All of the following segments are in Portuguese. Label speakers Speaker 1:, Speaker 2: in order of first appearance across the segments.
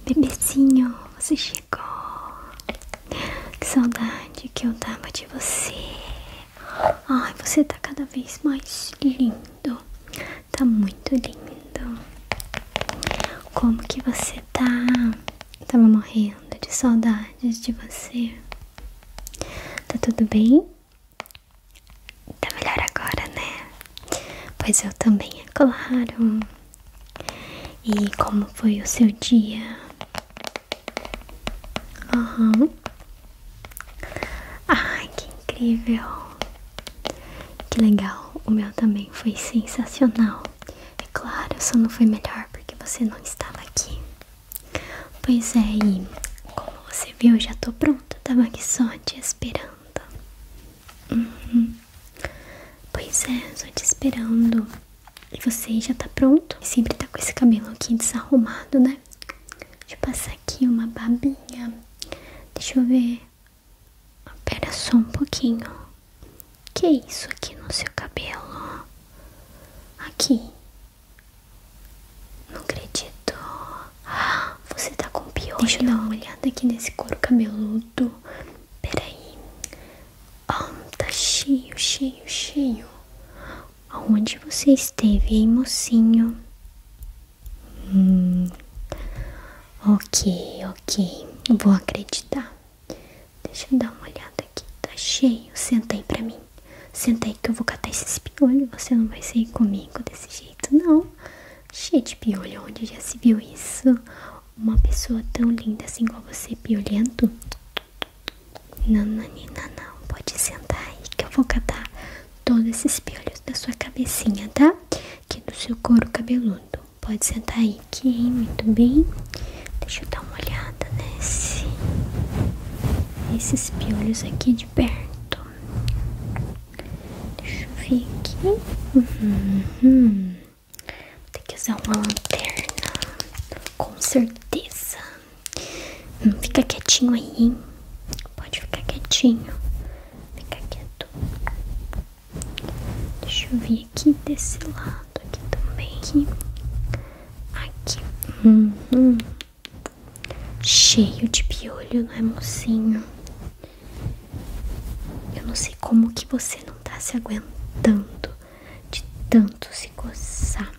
Speaker 1: bebezinho, você chegou. Que saudade que eu tava de você. Ai, você tá cada vez mais lindo. Tá muito lindo. Como que você tá? Eu tava morrendo de saudades de você. Tá tudo bem? Tá melhor agora, né? Pois eu também, é claro. E como foi o seu dia? Aham. Ai, que incrível. Que legal. O meu também foi sensacional. É claro, só não foi melhor porque você não estava aqui. Pois é, e como você viu, eu já tô pronta. Tava aqui só te esperando. Pois é, só te esperando. E você já tá pronto? Sempre tá com esse cabelo aqui desarrumado, né? Deixa eu passar aqui uma babinha. Deixa eu ver. Espera só um pouquinho. Que é isso aqui no seu cabelo? Aqui. Não acredito. Você tá com piolho. Deixa eu dar uma olhada aqui nesse couro cabeludo. Peraí. Tá cheio, cheio, cheio. Aonde você esteve, hein, mocinho? Ok, ok. Vou acreditar. Deixa eu dar uma olhada aqui. Tá cheio. Senta aí pra mim. Senta aí que eu vou catar esses piolhos. Você não vai sair comigo desse jeito, não. Cheio de piolho. Onde já se viu isso? Uma pessoa tão linda assim igual você, piolhento? Não, não, não, não. Pode sentar aí que eu vou catar todos esses piolhos da sua cabecinha, tá? Aqui do seu couro cabeludo. Pode sentar aí, que muito bem. Deixa eu dar uma olhada nesses piolhos aqui de perto. Deixa eu ver aqui. Vou ter que usar uma lanterna, com certeza. Fica quietinho aí, hein? Pode ficar quietinho. Fica quieto. Deixa eu ver aqui desse lado, aqui também. Aqui. Cheio de piolho, não é, mocinho? Eu não sei como que você não tá se aguentando de tanto se coçar.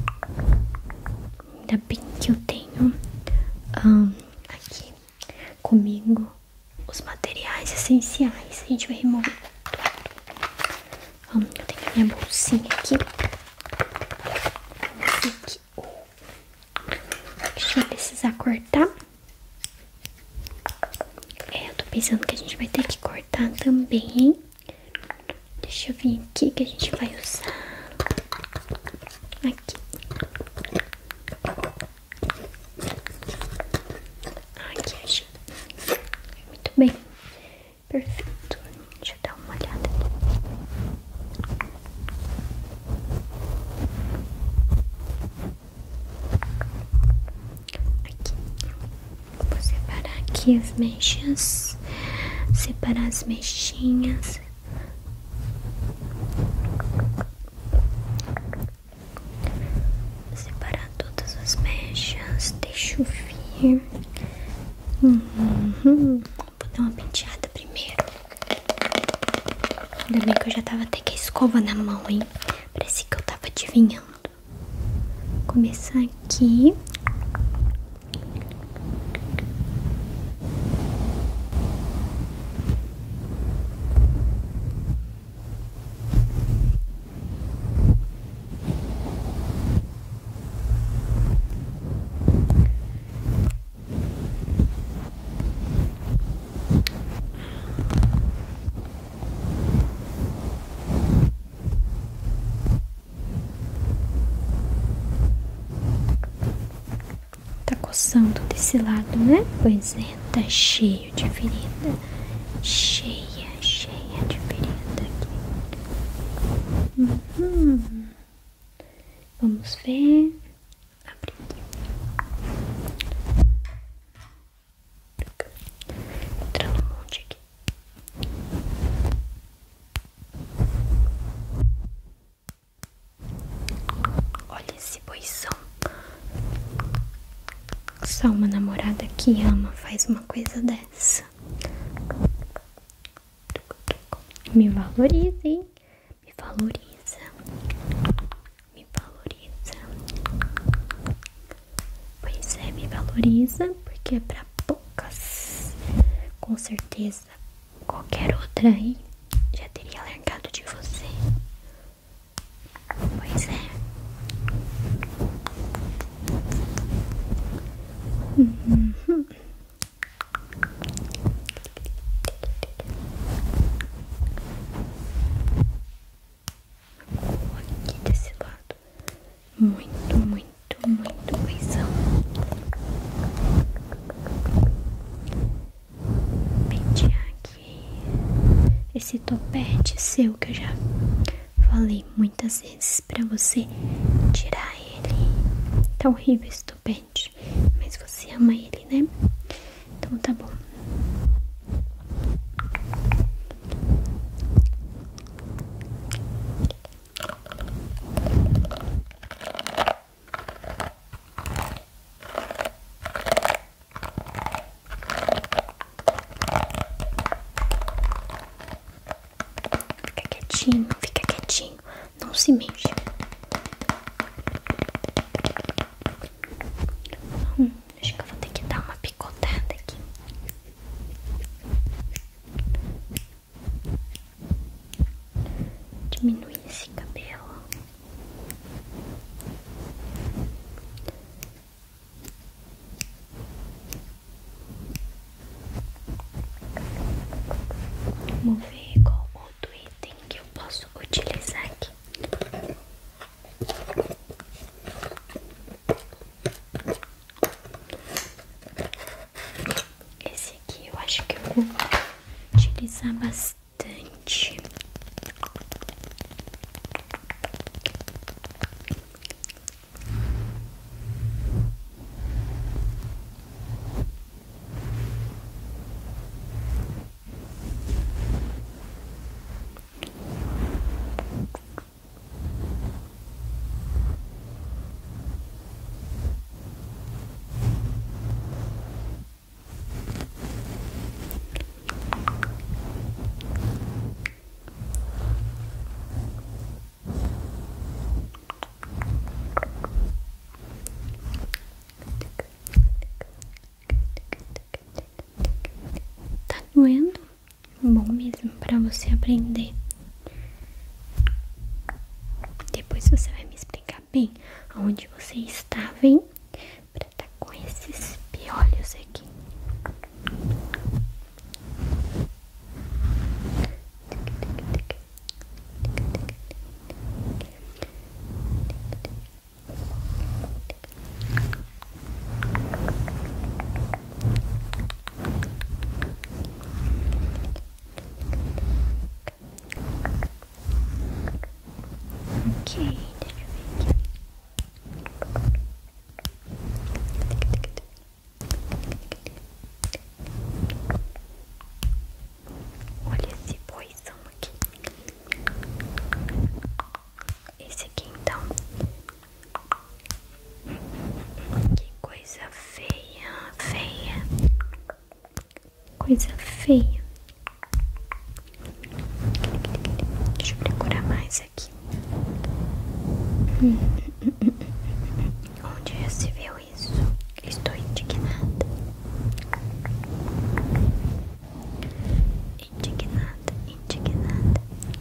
Speaker 1: Ainda bem que eu tenho aqui comigo os materiais essenciais. A gente vai remover tudo. Eu tenho a minha bolsinha aqui. Deixa eu precisar cortar. Eu tô pensando que a gente vai ter que cortar também, hein? Deixa eu vir aqui que a gente vai usar. Aqui. Aqui, achei. Muito bem. Perfeito. Deixa eu dar uma olhada aqui. Vou separar aqui as mechas. Separar as mechinhas. Separar todas as mechas. Deixa eu ver. Vou dar uma penteada primeiro. Ainda bem que eu já tava até com a escova na mão, hein? Parece que eu tava adivinhando. Vou começar aqui. Tá coçando desse lado, né? Pois é, tá cheio de ferida. Cheia, cheia de ferida aqui. Vamos ver. Abre aqui. Entrando um monte aqui. Olha esse boição. Só uma namorada que ama faz uma coisa dessa. Me valoriza, hein? Me valoriza. Me valoriza. Pois é, me valoriza porque é pra poucas. Com certeza, qualquer outra aí já teria largado de você. Pois é. Aqui desse lado. Muito, muito, muito coisão. Pentear aqui esse topete seu que eu já falei muitas vezes pra você tirar ele. Tá horrível esse topete, mas você ama ele, né? Então tá bom. Fica quietinho, não se mexe. Acho que eu vou ter que dar uma picotada aqui. Diminuir esse cabelo. Vamos ver qual outro item que eu posso utilizar aqui. Esse aqui eu acho que eu vou utilizar bastante. Tá doendo? Bom mesmo pra você aprender. Depois você vai me explicar bem aonde você estava, hein? Pra tá com esses piolhos aqui. Ok, deixa eu ver aqui. Olha esse boizão aqui. Esse aqui então. Que coisa feia, feia. Coisa feia. Deixa eu procurar mais aqui. Onde já se viu isso? Estou indignada. Indignada, indignada.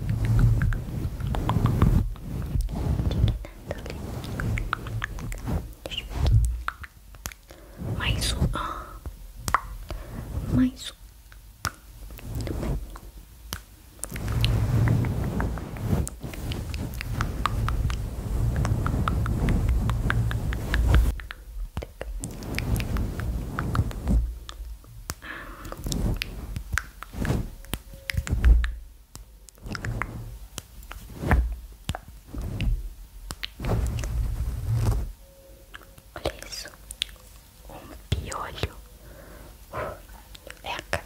Speaker 1: Indignada ali. Deixa eu ver aqui. Mais um. Mais um. Muito bem. Olha isso. Um piolho. Leca.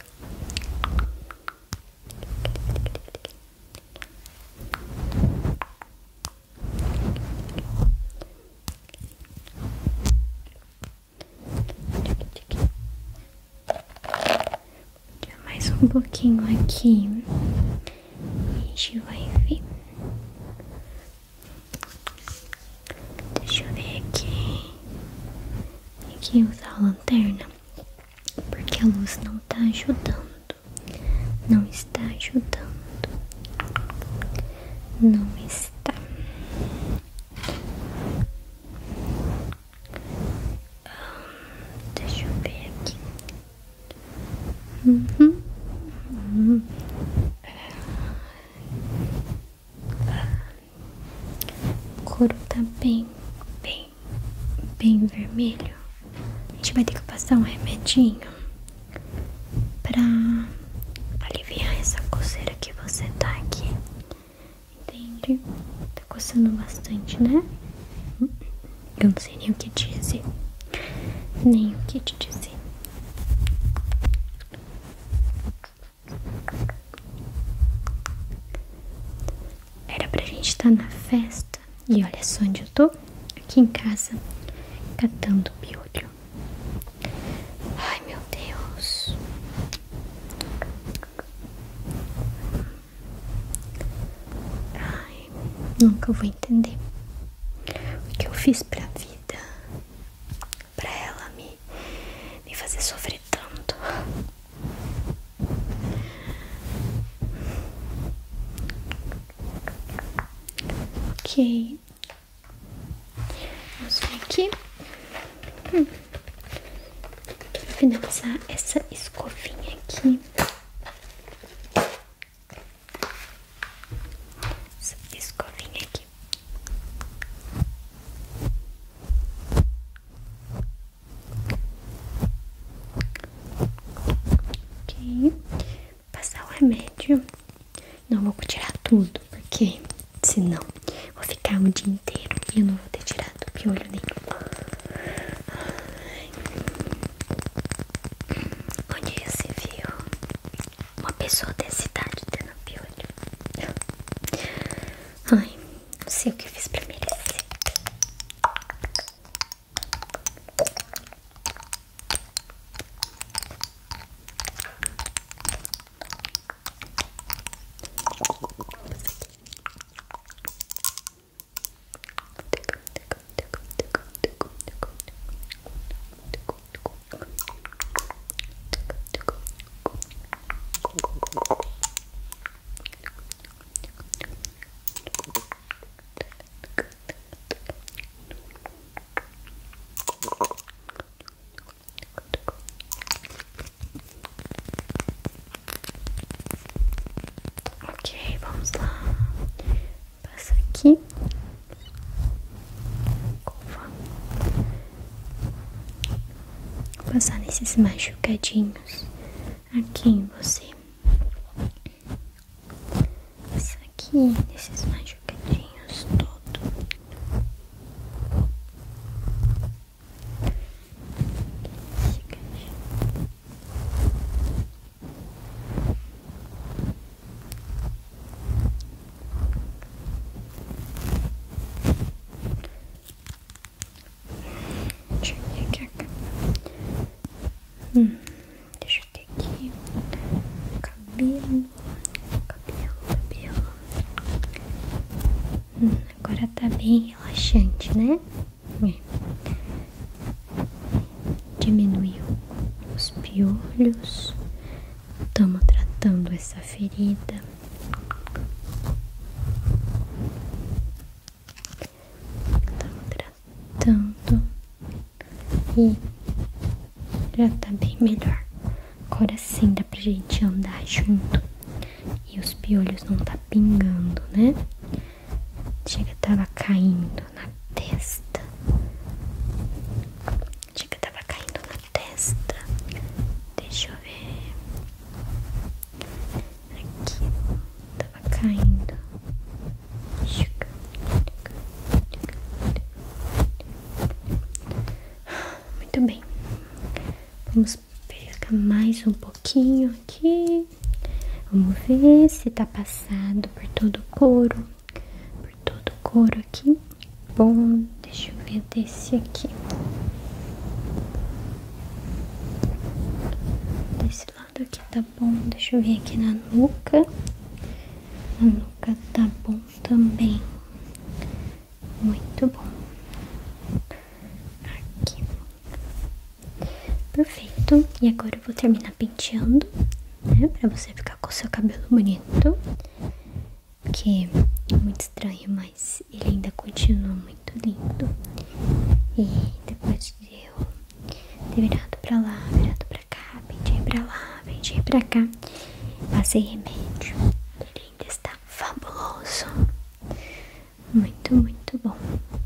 Speaker 1: um pouquinho aqui. A gente vai ver. Deixa eu ver aqui. Tem que usar a lanterna porque a luz não tá ajudando. Não está ajudando. Não está. Deixa eu ver aqui. O couro tá bem vermelho. A gente vai ter que passar um remedinho pra aliviar essa coceira que você tá aqui. Entende? Tá coçando bastante, né? Eu não sei nem o que te dizer. Nem o que te dizer. Era pra gente estar na festa. E olha só onde eu tô. Aqui em casa, catando piolho. Ai, meu Deus. Ai, nunca vou entender o que eu fiz pra vida, pra ela me fazer sofrer tanto. Ok. Vamos ver aqui. Pra finalizar essa escovinha aqui. Essa escovinha aqui. Ok. Passar o remédio. Não vou tirar tudo, porque senão vou ficar o dia inteiro e eu não vou ter tirado piolho nenhum. Onde já se viu uma pessoa dessa idade tendo piolho? Ai, não sei o que eu fiz pra merecer. Ok, vamos lá. Passa aqui. Vou passar nesses machucadinhos aqui em você. Passa aqui nesses machucadinhos todo. Deixa eu ver aqui. Deixa eu ver aqui. Cabelo. Agora tá bem relaxante, né? Diminuiu os piolhos. Estamos tratando essa ferida. Estamos tratando. E já tá bem melhor. Agora sim dá pra gente andar junto. E os piolhos não tá pingando, né? Chega, tava caindo na testa. Chega, tava caindo na testa. Deixa eu ver. Aqui. Tava caindo. Chega. Muito bem. Vamos pegar mais um pouquinho aqui. Vamos ver se tá passado por todo o couro. Por todo o couro aqui. Bom, deixa eu ver desse aqui. Desse lado tudo aqui tá bom. Deixa eu ver aqui na nuca. A nuca tá bom também. Muito bom. Aqui. Perfeito. E agora eu vou terminar penteando, né? Pra você ficar com o seu cabelo bonito. Porque é muito estranho, mas ele ainda continua muito lindo. E depois de eu ter virado pra lá, virado pra cá, pentei pra lá, pentei pra cá, passei remédio. Ele ainda está fabuloso. Muito, muito bom.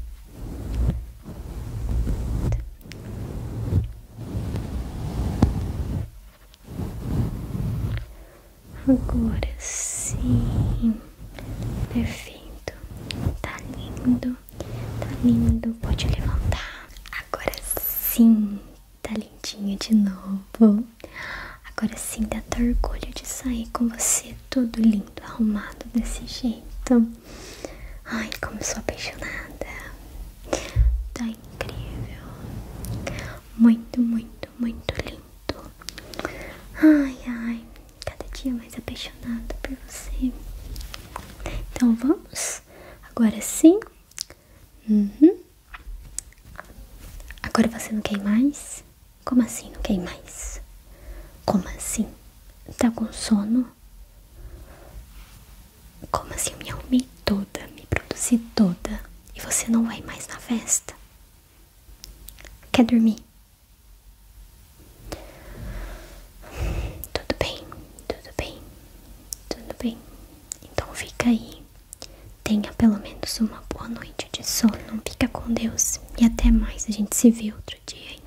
Speaker 1: Agora sim. Perfeito. Tá lindo. Tá lindo. Pode levantar. Agora sim. Tá lindinho de novo. Agora sim dá até orgulho de sair com você todo lindo, arrumado desse jeito. Ai, como eu sou apaixonada. Tá incrível. Muito, muito, muito lindo. Ai, ai. Cada dia mais apaixonada por você. Então vamos? Agora sim. Agora você não quer mais? Como assim não quer mais? Como assim? Tá com sono? Como assim? Eu me arrumei toda, me produzi toda e você não vai mais na festa? Quer dormir? Tudo bem, tudo bem, tudo bem. Então fica aí. Tenha pelo menos uma boa noite de sono. Fica com Deus. E até mais. A gente se vê outro dia, hein?